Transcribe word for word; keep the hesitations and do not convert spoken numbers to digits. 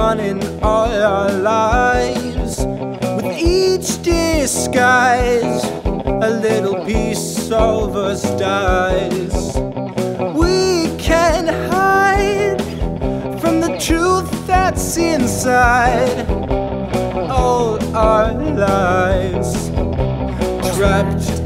on in all our lives. With each disguise, a little piece of us dies. We can hide from the truth that's inside all our lives, trapped